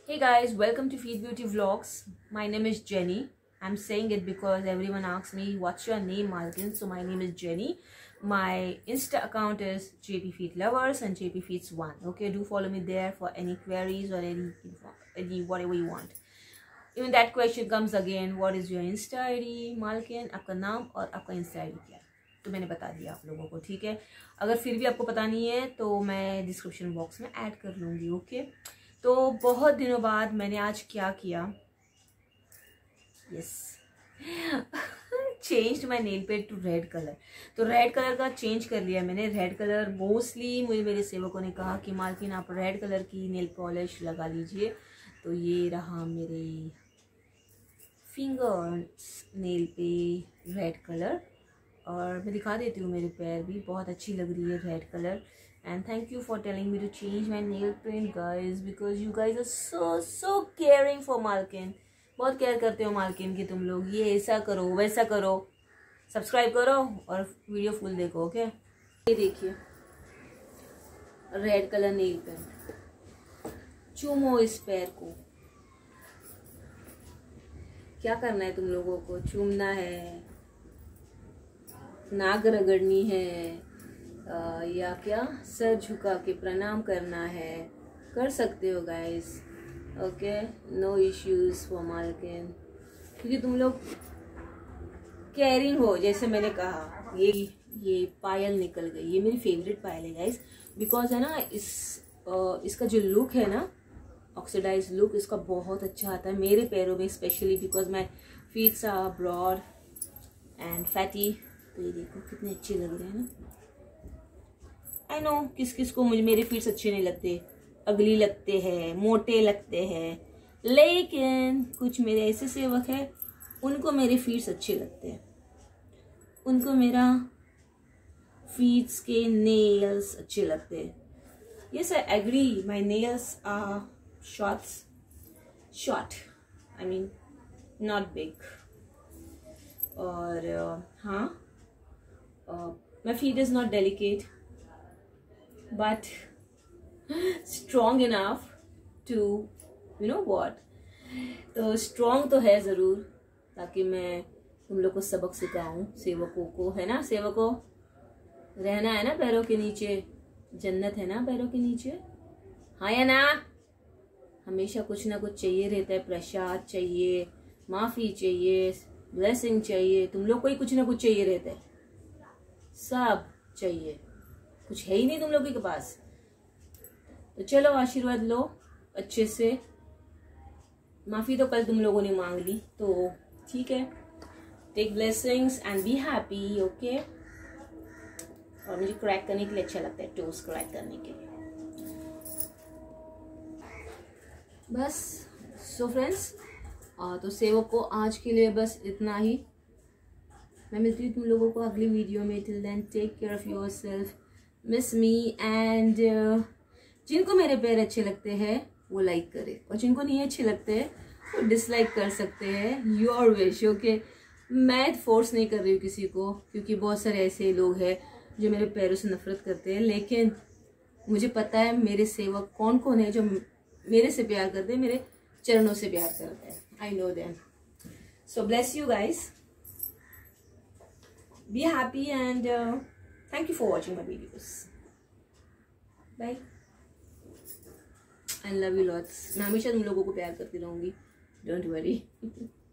Hey guys, welcome to Feed Beauty Vlogs. My name is Jenny. I'm saying it because everyone asks me, what's your name, Malkin? So my name is Jenny. My Insta account is JP Feet Lovers and JP Feets 1. Okay, do follow me there for any queries or any whatever you want. Even that question comes again, what is your Insta ID, Malkin? आपका नाम और आपका Insta ID क्या है? तो मैंने बता दिया आप लोगों को, ठीक है। अगर फिर भी आपको पता नहीं है तो मैं डिस्क्रिप्शन बॉक्स में ऐड कर लूँगी, ओके। तो बहुत दिनों बाद मैंने आज क्या किया, yes, change my nail paint to red colour. तो रेड कलर का चेंज कर लिया मैंने। रेड कलर मोस्टली मुझे मेरे सेवकों ने कहा कि मालकिन आप रेड कलर की नेल पॉलिश लगा लीजिए। तो ये रहा मेरे फिंगर्स नेल पे रेड कलर, और मैं दिखा देती हूँ मेरे पैर भी, बहुत अच्छी लग रही है red colour. And thank you for telling me to change my nail paint guys, because you guys are so caring for मालकिन। बहुत केयर करते हो मालकिन की तुम लोग, ये ऐसा करो वैसा करो। सब्सक्राइब करो और वीडियो फुल देखो, ओके। ये देखिए रेड कलर नेल पेंट, चूमो इस पैर को। क्या करना है तुम लोगों को? चूमना है, नाक रगड़नी है, या क्या सर झुका के प्रणाम करना है, कर सकते हो guys, okay. No issues for मालकिन, क्योंकि तुम लोग केयरिंग हो। जैसे मैंने कहा, ये पायल निकल गई, ये मेरी फेवरेट पायल है गाइस, बिकॉज है ना इसका जो लुक है ना, ऑक्सीडाइज लुक इसका बहुत अच्छा आता है मेरे पैरों में specially, because my feets are broad and fatty. तो ये देखो कितने अच्छे लग रहे हैं ना। आई नो किस किस को मेरे फीट्स अच्छे नहीं लगते, अगली लगते हैं, मोटे लगते हैं, लेकिन कुछ मेरे ऐसे सेवक हैं उनको मेरे फीट्स अच्छे लगते हैं, उनको मेरा फीट्स के नेल्स अच्छे लगते हैं। Yes I agree, my nails are short, I mean not big. और हाँ, my feet is not delicate but strong enough to you know what, तो strong तो है ज़रूर, ताकि मैं तुम लोग को सबक सिखाऊं सेवकों को, है ना। सेवकों, रहना है ना पैरों के नीचे, जन्नत है ना पैरों के नीचे, हाँ या ना। हमेशा कुछ ना कुछ चाहिए रहता है, प्रसाद चाहिए, माफ़ी चाहिए, ब्लेसिंग चाहिए, तुम लोग को ही कुछ ना कुछ चाहिए रहता है, सब चाहिए। कुछ है ही नहीं तुम लोगों के पास, तो चलो आशीर्वाद लो अच्छे से। माफी तो कल तुम लोगों ने मांग ली, तो ठीक है, take blessings and be happy, okay. और मुझे क्रैक करने के लिए अच्छा लगता है, टोस्ट क्रैक करने के लिए। बस सो फ्रेंड्स, तो सेवक को आज के लिए बस इतना ही। मैं मिलती हूँ तुम लोगों को अगली वीडियो में। Till then take care of yourself, miss me, and जिनको मेरे पैर अच्छे लगते हैं वो लाइक करे, और जिनको नहीं अच्छे लगते हैं वो डिसलाइक कर सकते हैं, योर विश, ओके। मैं फोर्स नहीं कर रही हूँ किसी को, क्योंकि बहुत सारे ऐसे लोग हैं जो मेरे पैरों से नफरत करते हैं, लेकिन मुझे पता है मेरे सेवक कौन कौन है जो मेरे से प्यार करते हैं, मेरे चरणों से प्यार करते हैं। I know them. So bless you guys, be happy, and thank you for watching my videos. Bye. I love you lots. मैं हमेशा तुम लोगों को प्यार करती रहूंगी, don't worry.